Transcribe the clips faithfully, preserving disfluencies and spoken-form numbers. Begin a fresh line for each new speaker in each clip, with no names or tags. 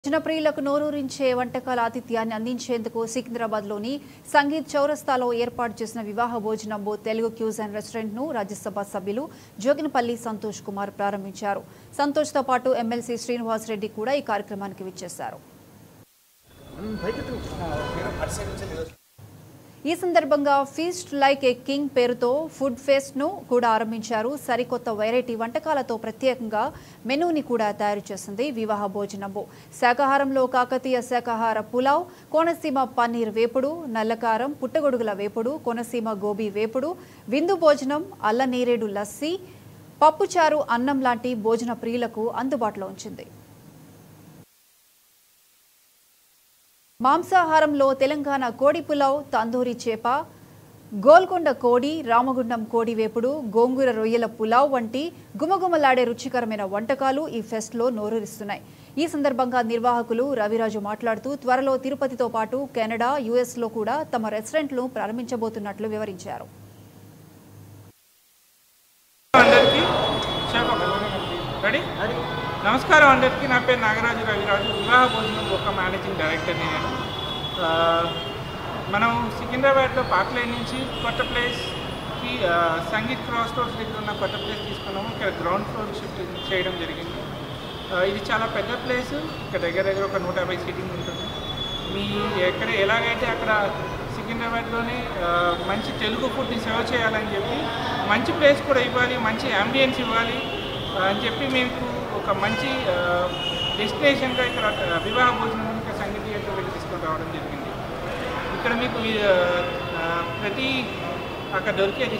జనప్రియులకు నోరూరించే వంటకాల ఆతిథ్యాన్ని అందించేందుకు సికింద్రాబాద్లోని సంగీత్ చౌరస్తాలో ఏర్పాటు చేసిన వివాహ భోజనంబో తెలుగు క్యూజైన్ రెస్టారెంట్ను రాజ్యసభ సభ్యులు జోగినపల్లి సంతోష్ కుమార్ ప్రారంభించారు. సంతోష్తో పాటు ఎమ్మెల్సీ శ్రీనివాస్ రెడ్డి కూడా ఈ కార్యక్రమానికి విచ్చేశారు. ఈ సందర్భంగా ఫీస్ట్ లైక్ ఏ కింగ్ పేరుతో ఫుడ్ ఫెస్ట్ ను కూడా ఆరంభించారు. సరికొత్త వెరైటీ వంటకాలతో ప్రత్యేకంగా మెనూని కూడా తయారు చేసింది వివాహ భోజనంబు. శాకాహారంలో కాకతీయ శాకాహార పులావ్, కోనసీమ పన్నీర్ వేపుడు, నల్లకారం పుట్టగొడుగుల వేపుడు, కోనసీమ గోబీ వేపుడు, విందు భోజనం, అల్ల నీరేడు లస్సీ, పప్పుచారు, అన్నం లాంటి భోజన ప్రియులకు అందుబాటులో ఉంచింది. మాంసాహారంలో తెలంగాణ కోడి పులావ్, తందూరి చేప, గోల్కొండ కోడి, రామగుండం కోడి వేపుడు, గోంగూర రొయ్యల పులావ్ వంటి గుమగుమలాడే రుచికరమైన వంటకాలు ఈ ఫెస్ట్లో నోరూరిస్తున్నాయి. ఈ సందర్భంగా నిర్వాహకులు రవిరాజు మాట్లాడుతూ త్వరలో తిరుపతితో పాటు కెనడా, యుఎస్లో కూడా తమ రెస్టారెంట్లు ప్రారంభించబోతున్నట్లు వివరించారు.
నమస్కారం అందరికీ. నా పేరు నాగరాజు రవిరాజు, వివాహ భోజనం ఒక మేనేజింగ్ డైరెక్టర్. నేను మనం సికింద్రాబాద్లో పార్క్ లైన్ నుంచి కొత్త ప్లేస్కి సంగీత్ క్రాస్ రోడ్స్ దగ్గర ఉన్న కొత్త ప్లేస్ తీసుకున్నాము. ఇక్కడ గ్రౌండ్ ఫ్లోర్ షిఫ్ట్ చేయడం జరిగింది. ఇది చాలా పెద్ద ప్లేస్. ఇక్కడ దగ్గర దగ్గర ఒక నూట యాభై సీటింగ్ ఉంటుంది. మీ ఎక్కడ ఎలాగైతే అక్కడ సికింద్రాబాద్లోనే మంచి తెలుగు ఫుడ్ని సర్వ్ చేయాలని చెప్పి మంచి ప్లేస్ కూడా ఇవ్వాలి, మంచి అంబియన్స్ ఇవ్వాలి అని చెప్పి మీకు ఒక మంచి డెస్టినేషన్గా ఇక్కడ వివాహ భోజనం ఇంకా సంగీత థియేటర్కి తీసుకొని రావడం జరిగింది. ఇక్కడ మీకు ప్రతి అక్కడ దొరికేది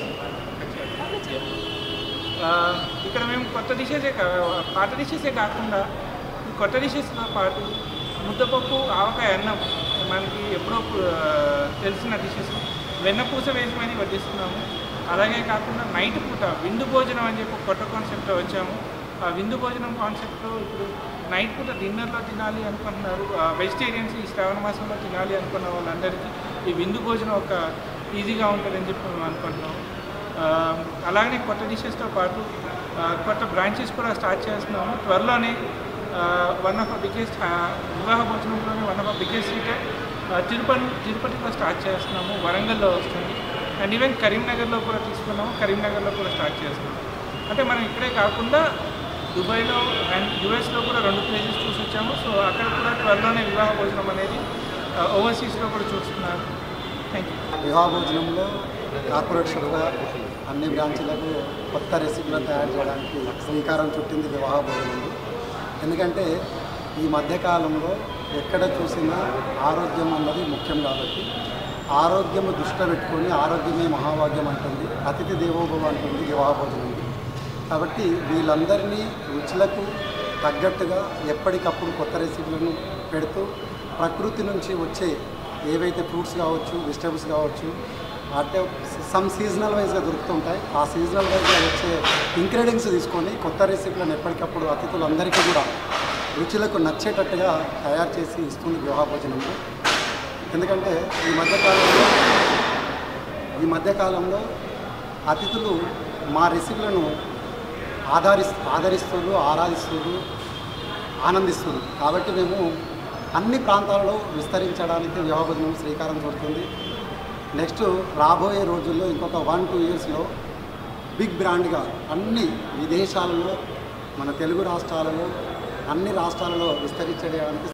ఇక్కడ మేము కొత్త డిషెసే పాత డిషెసే కాకుండా కొత్త డిషెస్తో పాటు ముద్దపప్పు, ఆవకాయ అన్నం మనకి ఎప్పుడో తెలిసిన డిషెస్ వెన్నపూస వేసుకొని వడ్డిస్తున్నాము. అలాగే కాకుండా నైట్ పూట విందు భోజనం అని చెప్పి కొత్త కాన్సెప్ట్లో వచ్చాము. ఆ విందు భోజనం కాన్సెప్ట్లో ఇప్పుడు నైట్ పూట డిన్నర్లో తినాలి అనుకుంటున్నారు వెజిటేరియన్స్, ఈ శ్రావణ మాసంలో తినాలి అనుకున్న వాళ్ళందరికీ ఈ విందు భోజనం ఒక ఈజీగా ఉంటుందని చెప్పి మేము అనుకుంటున్నాం. అలాగే కొత్త డిషెస్తో పాటు కొత్త బ్రాంచెస్ కూడా స్టార్ట్ చేస్తున్నాము. త్వరలోనే one of the biggest Vivaha భోజనంలోనే one of the biggest seater Tirupati తిరుపతిలో స్టార్ట్ చేస్తున్నాము. వరంగల్లో వస్తుంది. అండ్ ఈవెన్ కరీంనగర్లో కూడా తీసుకున్నాము. కరీంనగర్లో కూడా స్టార్ట్ చేస్తున్నాము. అంటే మనం ఇక్కడే కాకుండా దుబాయ్లో అండ్ యూఎస్లో కూడా రెండు ప్లేసెస్ చూసి వచ్చాము. సో అక్కడ కూడా త్వరలోనే వివాహ భోజనం అనేది ఓవర్సీస్లో కూడా చూస్తున్నారు. Thank you.
వివాహ భోజనంలో కార్పొరేషన్గా అన్ని బ్రాంచీలకు కొత్త రెసిపీలను తయారు చేయడానికి శ్రీకారం చుట్టింది వివాహ భోజనం. ఎందుకంటే ఈ మధ్యకాలంలో ఎక్కడ చూసినా ఆరోగ్యం అన్నది ముఖ్యం కాబట్టి ఆరోగ్యం దృష్టిలో పెట్టుకొని ఆరోగ్యమే మహాభాగ్యం అంటుంది, అతిథి దేవోభవ అంటుంది వివాహ భోజనం. కాబట్టి వీళ్ళందరినీ రుచులకు తగ్గట్టుగా ఎప్పటికప్పుడు కొత్త రెసిపీలను పెడుతూ ప్రకృతి నుంచి వచ్చే ఏవైతే ఫ్రూట్స్ కావచ్చు, వెజిటేబుల్స్ కావచ్చు, అంటే సమ్ సీజనల్ వైజ్గా దొరుకుతుంటాయి. ఆ సీజనల్ వైజ్గా వచ్చే ఇంగ్రీడియంట్స్ తీసుకొని కొత్త రెసిపీలను ఎప్పటికప్పుడు అతిథులందరికీ కూడా రుచులకు నచ్చేటట్టుగా తయారు చేసి ఇస్తుంది వివాహ భోజనంలో. ఎందుకంటే ఈ మధ్యకాలంలో ఈ మధ్యకాలంలో అతిథులు మా రెసిపీలను ఆధారి ఆదరిస్తూ ఆరాధిస్తూ ఆనందిస్తుంది. కాబట్టి మేము అన్ని ప్రాంతాలలో విస్తరించడానికి వివాహ భోజనం శ్రీకారం చుడుతుంది. నెక్స్ట్ రాబోయే రోజుల్లో ఇంకొక వన్ టూ ఇయర్స్లో బిగ్ బ్రాండ్గా అన్ని విదేశాలలో మన తెలుగు రాష్ట్రాలలో అన్ని రాష్ట్రాలలో విస్తరించడానికి